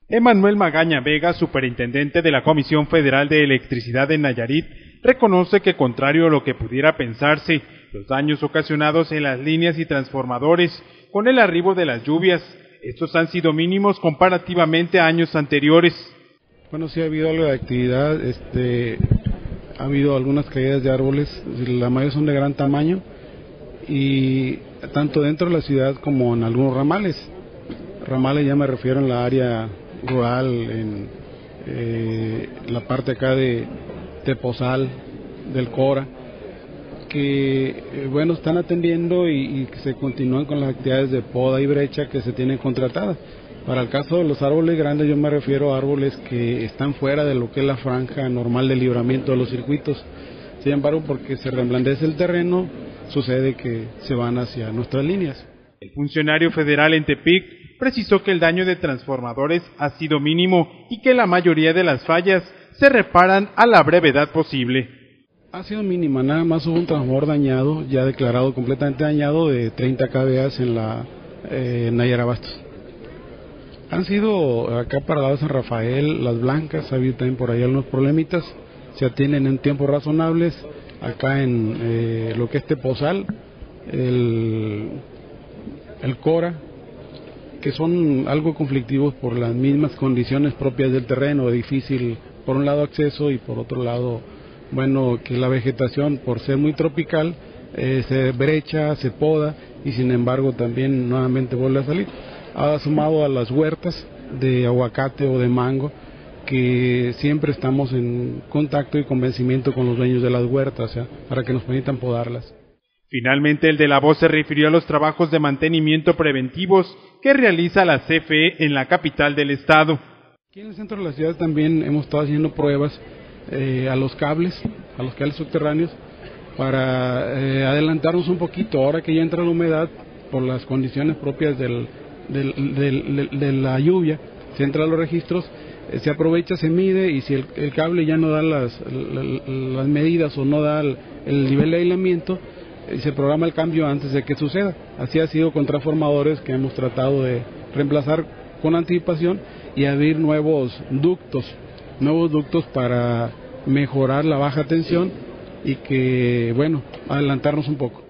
Emanuel Magaña Vega, superintendente de la Comisión Federal de Electricidad de Nayarit, reconoce que contrario a lo que pudiera pensarse, los daños ocasionados en las líneas y transformadores con el arribo de las lluvias, estos han sido mínimos comparativamente a años anteriores. Bueno, sí ha habido algo de actividad, ha habido algunas caídas de árboles, la mayoría son de gran tamaño, y tanto dentro de la ciudad como en algunos ramales. Ramales ya me refiero en la área rural, en la parte acá de Tepozal, del Cora, que bueno, están atendiendo y que se continúan con las actividades de poda y brecha que se tienen contratadas. Para el caso de los árboles grandes, yo me refiero a árboles que están fuera de lo que es la franja normal de libramiento de los circuitos. Sin embargo, porque se reblandece el terreno, sucede que se van hacia nuestras líneas. El funcionario federal en Tepic precisó que el daño de transformadores ha sido mínimo y que la mayoría de las fallas se reparan a la brevedad posible. Ha sido mínima, nada más hubo un transformador dañado, ya declarado completamente dañado, de 30 kVA en la Nayara Bastos. Han sido acá para la San Rafael, Las Blancas, ha habido también por ahí algunos problemitas, se atienden en tiempos razonables, acá en lo que es Tepozal, el Cora, que son algo conflictivos por las mismas condiciones propias del terreno, de difícil, por un lado acceso y por otro lado, bueno, que la vegetación, por ser muy tropical, se brecha, se poda y sin embargo también nuevamente vuelve a salir. Ha sumado a las huertas de aguacate o de mango, que siempre estamos en contacto y convencimiento con los dueños de las huertas, o sea, para que nos permitan podarlas. Finalmente, el de la voz se refirió a los trabajos de mantenimiento preventivos que realiza la CFE en la capital del estado. Aquí en el centro de la ciudad también hemos estado haciendo pruebas a los cables subterráneos para adelantarnos un poquito. Ahora que ya entra la humedad, por las condiciones propias de la lluvia, se entra a los registros, se aprovecha, se mide y si el cable ya no da las medidas o no da el nivel de aislamiento, se programa el cambio antes de que suceda. Así ha sido con transformadores que hemos tratado de reemplazar con anticipación y abrir nuevos ductos para mejorar la baja tensión y que, bueno, adelantarnos un poco.